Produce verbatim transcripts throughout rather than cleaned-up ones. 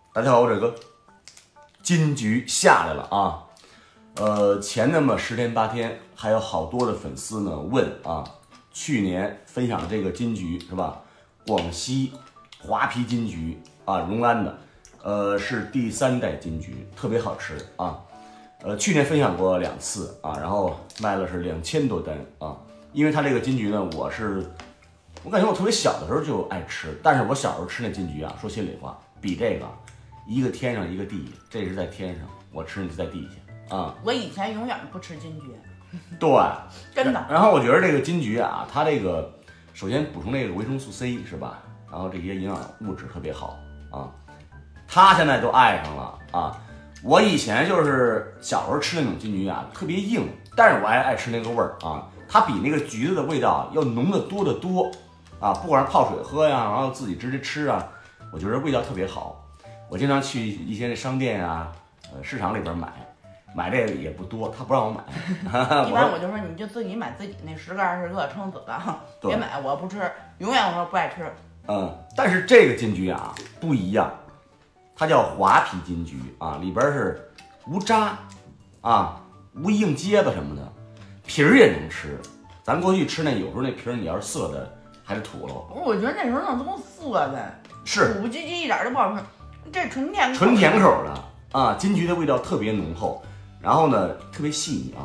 大家好，我这个金桔下来了啊。呃，前那么十天八天，还有好多的粉丝呢问啊，去年分享这个金桔是吧？广西华皮金桔啊，荣安的，呃，是第三代金桔，特别好吃啊。呃，去年分享过两次啊，然后卖了是两千多单啊。因为它这个金桔呢，我是我感觉我特别小的时候就爱吃，但是我小时候吃那金桔啊，说心里话，比这个一个天上一个地下，这是在天上，我吃的在地下啊。 我以前永远不吃金桔， 对， 真的。 然后我觉得这个金桔啊，它这个首先补充这个维生素 C 是吧？然后这些营养物质特别好啊。他现在都爱上了啊。我以前就是小时候吃那种金桔啊，特别硬，但是我还爱吃那个味儿啊。它比那个橘子的味道要浓得多得多啊！不管是泡水喝呀，然后自己直接吃啊，我觉得味道特别好。我经常去一些商店啊、呃市场里边买，买这个也不多，他不让我买。 一般我就说你就自己买自己那十个二十个撑死了，别买，我不吃，永远我说不爱吃。 嗯，但是这个金桔啊不一样，它叫华皮金桔啊，里边是无渣啊、无硬结子什么的。皮儿也能吃，咱过去吃那有时候那皮儿你要是涩的还是土了。 不是，我觉得那时候那都涩的， 是土不唧唧一点都不好吃，这纯甜纯甜口的啊，金桔的味道特别浓厚，然后呢特别细腻啊。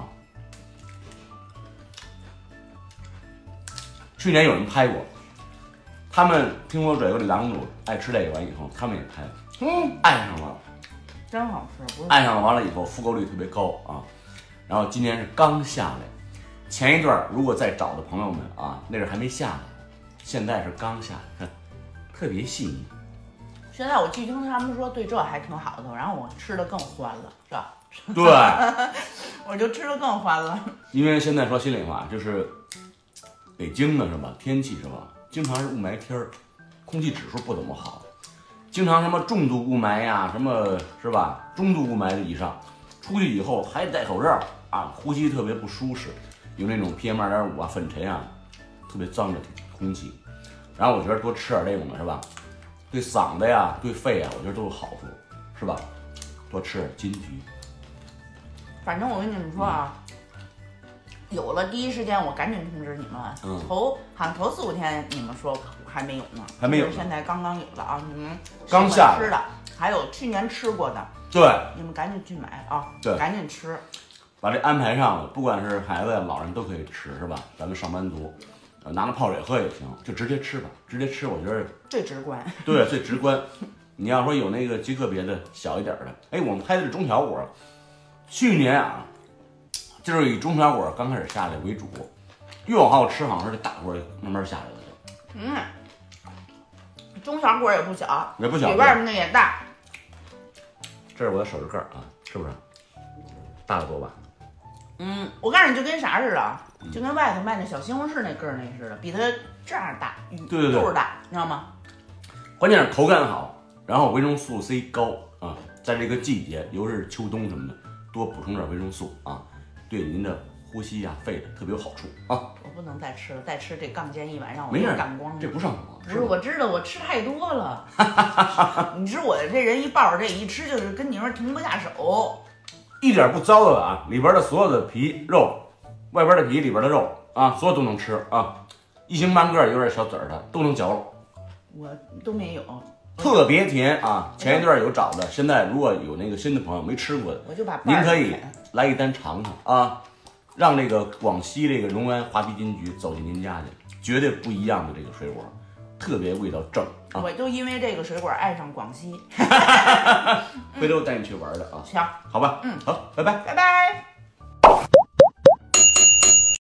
去年有人拍过，他们听说这个狼主爱吃这个完以后，他们也拍，嗯，爱上了， 真好吃，不是爱上了完了以后复购率特别高啊。然后今年是刚下来。前一段如果再找的朋友们啊，那阵还没下来，现在是刚下来，特别细腻。 现在我据听他们说对这还挺好的，然后我吃的更欢了，是吧？ 对， 我就吃的更欢了。 因为现在说心里话，就是北京的是吧，天气是吧，经常是雾霾天儿，空气指数不怎么好，经常什么重度雾霾呀，什么是吧，中度雾霾以上，出去以后还得戴口罩啊，呼吸特别不舒适。有那种 P M 二点五啊，粉尘啊，特别脏的空气。然后我觉得多吃点这种的是吧，对嗓子呀、对肺啊，我觉得都有好处，是吧？多吃点金桔。 反正我跟你们说啊，嗯、有了第一时间我赶紧通知你们。嗯、头好像头四五天你们说还没有呢， 还没有， 现在刚刚有了啊！你们刚下吃的，还有去年吃过的， 对， 你们赶紧去买啊！ 对， 赶紧吃。 把这安排上了，不管是孩子呀、老人都可以吃，是吧？咱们上班族，呃，拿着泡水喝也行，就直接吃吧，直接吃，我觉得最直观。 对，最直观。你要说有那个极个别的小一点的，哎，我们拍的是中小果，去年啊，就是以中小果刚开始下来为主，越往后吃好像是这大果慢慢下来了。 嗯，中小果也不小， 也不小， 比外面那也大。 这是我的手指盖啊，是不是？大得多吧？ 嗯，我告诉你，就跟啥似的，就跟外头卖那小西红柿那个儿那似的，比它这样大， 对对对， 肚大，你知道吗？ 关键是口感好，然后维生素 C 高啊，在这个季节，尤其是秋冬什么的，多补充点维生素啊，对您的呼吸呀、肺的特别有好处啊。 我不能再吃了，再吃这杠尖一碗让我没事， 感光。 这不上火。 不是，我知道我吃太多了。你知我这人一抱着这一吃就是跟你说停不下手。 一点不糟的啊，里边的所有的皮肉，外边的皮，里边的肉啊，所有都能吃啊，一星半个有点小籽儿的都能嚼了。 我都没有， 特别甜啊！前一段有找的，现在如果有那个新的朋友没吃过的， 我就把您可以来一单尝尝啊，让这个广西这个荣安华皮金桔走进您家去，绝对不一样的这个水果，特别味道正。啊、 我就因为这个水果爱上广西， 回头带你去玩的啊。 行， 好吧， 嗯， 好，拜拜， 拜拜。